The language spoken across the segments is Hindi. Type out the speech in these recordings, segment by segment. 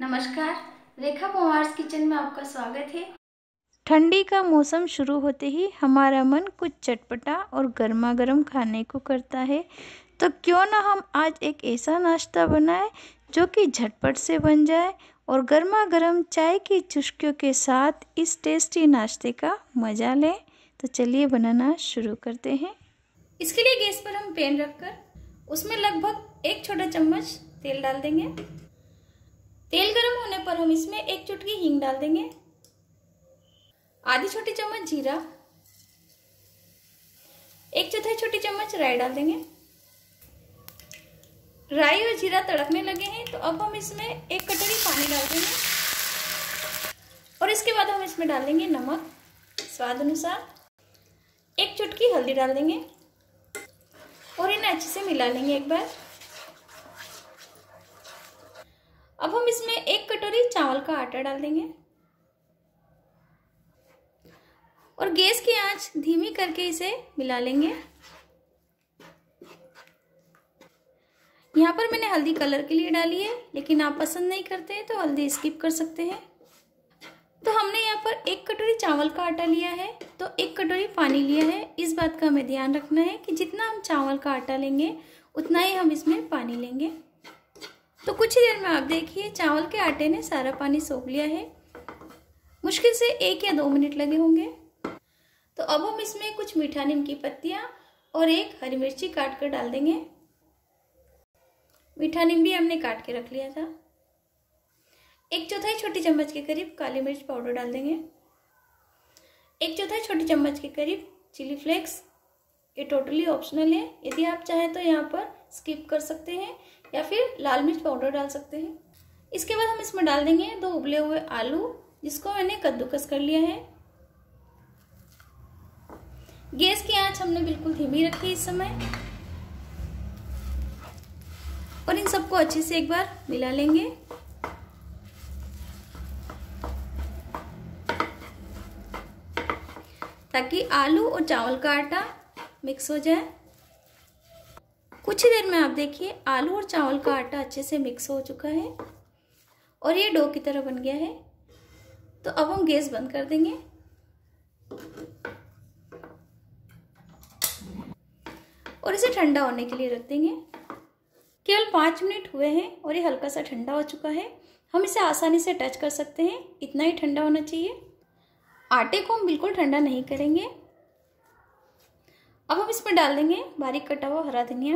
नमस्कार, रेखा पवार्स किचन में आपका स्वागत है। ठंडी का मौसम शुरू होते ही हमारा मन कुछ चटपटा और गर्मा गर्म खाने को करता है। तो क्यों ना हम आज एक ऐसा नाश्ता बनाएं जो कि झटपट से बन जाए और गर्मा गर्म चाय की चुस्कियों के साथ इस टेस्टी नाश्ते का मज़ा लें। तो चलिए बनाना शुरू करते हैं। इसके लिए गैस पर हम पैन रखकर उसमें लगभग 1 छोटा चम्मच तेल डाल देंगे। तेल गर्म होने पर हम इसमें 1 चुटकी हींग डाल देंगे, आधी छोटी चम्मच जीरा, 1/4 छोटी चम्मच राई डाल देंगे। राई और जीरा तड़कने लगे हैं तो अब हम इसमें 1 कटोरी पानी डाल देंगे और इसके बाद हम इसमें डाल देंगे नमक स्वाद अनुसार, 1 चुटकी हल्दी डाल देंगे और इन्हें अच्छे से मिला लेंगे एक बार। अब हम इसमें 1 कटोरी चावल का आटा डाल देंगे और गैस की आंच धीमी करके इसे मिला लेंगे। यहाँ पर मैंने हल्दी कलर के लिए डाली है, लेकिन आप पसंद नहीं करते तो हल्दी स्किप कर सकते हैं। तो हमने यहाँ पर 1 कटोरी चावल का आटा लिया है तो 1 कटोरी पानी लिया है। इस बात का हमें ध्यान रखना है कि जितना हम चावल का आटा लेंगे उतना ही हम इसमें पानी लेंगे। तो कुछ ही देर में आप देखिए चावल के आटे ने सारा पानी सोख लिया है। मुश्किल से 1 या 2 मिनट लगे होंगे। तो अब हम इसमें कुछ मीठा नीम की पत्तियां और 1 हरी मिर्ची काट कर डाल देंगे। मीठा नीम भी हमने काट के रख लिया था। 1/4 छोटी चम्मच के करीब काली मिर्च पाउडर डाल देंगे, 1/4 छोटी चम्मच के करीब चिली फ्लेक्स। ये टोटली ऑप्शनल है, यदि आप चाहें तो यहाँ पर स्किप कर सकते हैं या फिर लाल मिर्च पाउडर डाल सकते हैं। इसके बाद हम इसमें डाल देंगे 2 उबले हुए आलू, जिसको मैंने कद्दूकस कर लिया है। गैस की आंच हमने बिल्कुल धीमी रखी इस समय और इन सबको अच्छे से एक बार मिला लेंगे। ताकि आलू और चावल का आटा मिक्स हो जाए। कुछ ही देर में आप देखिए आलू और चावल का आटा अच्छे से मिक्स हो चुका है और ये डो की तरह बन गया है। तो अब हम गैस बंद कर देंगे और इसे ठंडा होने के लिए रख देंगे। केवल 5 मिनट हुए हैं और ये हल्का सा ठंडा हो चुका है। हम इसे आसानी से टच कर सकते हैं, इतना ही ठंडा होना चाहिए। आटे को हम बिल्कुल ठंडा नहीं करेंगे। अब हम इसमें डाल देंगे बारीक कटा हुआ हरा धनिया,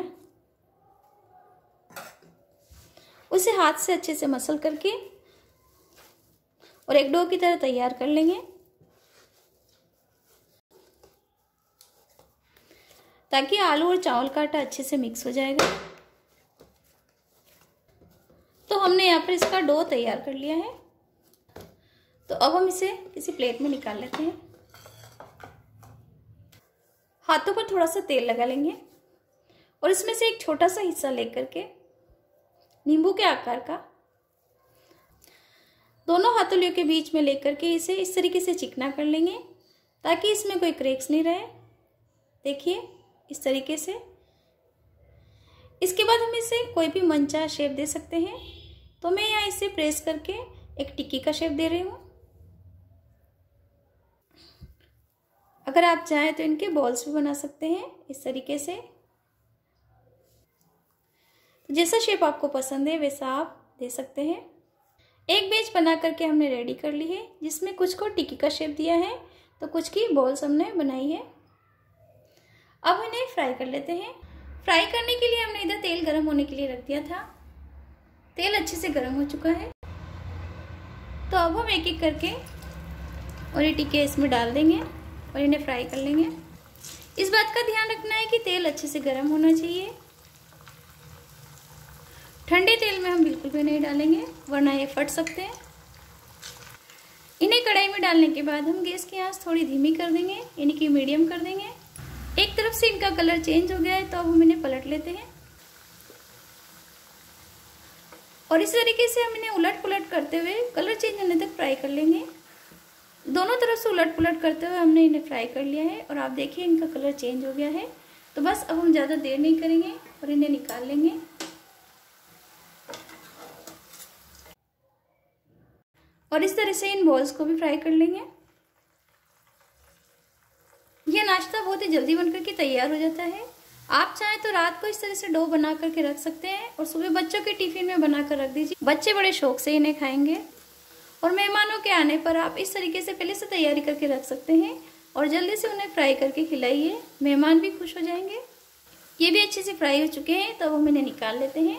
उसे हाथ से अच्छे से मसल करके और एक डो की तरह तैयार कर लेंगे, ताकि आलू और चावल का आटा अच्छे से मिक्स हो जाएगा। तो हमने यहाँ पर इसका डो तैयार कर लिया है। तो अब हम इसे किसी प्लेट में निकाल लेते हैं। हाथों पर थोड़ा सा तेल लगा लेंगे और इसमें से एक छोटा सा हिस्सा लेकर के नींबू के आकार का दोनों हथेलियों के बीच में लेकर के इसे इस तरीके से चिकना कर लेंगे, ताकि इसमें कोई क्रैक्स नहीं रहे। देखिए इस तरीके से। इसके बाद हम इसे कोई भी मनचाहा शेप दे सकते हैं। तो मैं यहाँ इसे प्रेस करके एक टिक्की का शेप दे रही हूँ। अगर आप चाहें तो इनके बॉल्स भी बना सकते हैं इस तरीके से। तो जैसा शेप आपको पसंद है वैसा आप दे सकते हैं। एक बैच बना करके हमने रेडी कर ली है, जिसमें कुछ को टिक्की का शेप दिया है तो कुछ की बॉल्स हमने बनाई है। अब इन्हें फ्राई कर लेते हैं। फ्राई करने के लिए हमने इधर तेल गर्म होने के लिए रख दिया था। तेल अच्छे से गर्म हो चुका है। तो अब हम एक एक करके और ये टिक्के इसमें डाल देंगे और इन्हें फ्राई कर लेंगे। इस बात का ध्यान रखना है कि तेल अच्छे से गर्म होना चाहिए। ठंडे तेल में हम बिल्कुल भी नहीं डालेंगे, वरना ये फट सकते हैं। इन्हें कढ़ाई में डालने के बाद हम गैस की आंच थोड़ी धीमी कर देंगे, यानी कि मीडियम कर देंगे। एक तरफ से इनका कलर चेंज हो गया है तो अब हम इन्हें पलट लेते हैं और इस तरीके से हम इन्हें उलट पुलट करते हुए कलर चेंज होने तक फ्राई कर लेंगे। दोनों तरफ से उलट पुलट करते हुए हमने इन्हें फ्राई कर लिया है और आप देखिए इनका कलर चेंज हो गया है। तो बस अब हम ज़्यादा देर नहीं करेंगे और इन्हें निकाल लेंगे। और इस तरह से इन बॉल्स को भी फ्राई कर लेंगे। यह नाश्ता बहुत ही जल्दी बनकर के तैयार हो जाता है। आप चाहें तो रात को इस तरह से डो बना करके रख सकते हैं और सुबह बच्चों के टिफिन में बनाकर रख दीजिए। बच्चे बड़े शौक से इन्हें खाएंगे। और मेहमानों के आने पर आप इस तरीके से पहले से तैयारी करके रख सकते हैं और जल्दी से उन्हें फ्राई करके खिलाइए, मेहमान भी खुश हो जाएंगे। ये भी अच्छे से फ्राई हो चुके हैं, तो अब हम इन्हें निकाल लेते हैं।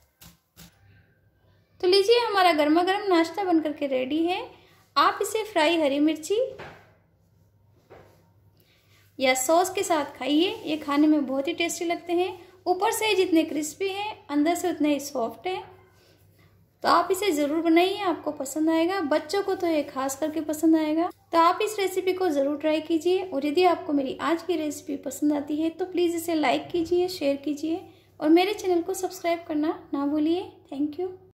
तो लीजिए, हमारा गर्मा गर्म नाश्ता बनकर के रेडी है। आप इसे फ्राई हरी मिर्ची या सॉस के साथ खाइए। ये खाने में बहुत ही टेस्टी लगते हैं। ऊपर से जितने क्रिस्पी हैं, अंदर से उतने ही सॉफ्ट है। तो आप इसे ज़रूर बनाइए, आपको पसंद आएगा। बच्चों को तो ये खास करके पसंद आएगा। तो आप इस रेसिपी को ज़रूर ट्राई कीजिए। और यदि आपको मेरी आज की रेसिपी पसंद आती है तो प्लीज़ इसे लाइक कीजिए, शेयर कीजिए और मेरे चैनल को सब्सक्राइब करना ना भूलिए। Thank you.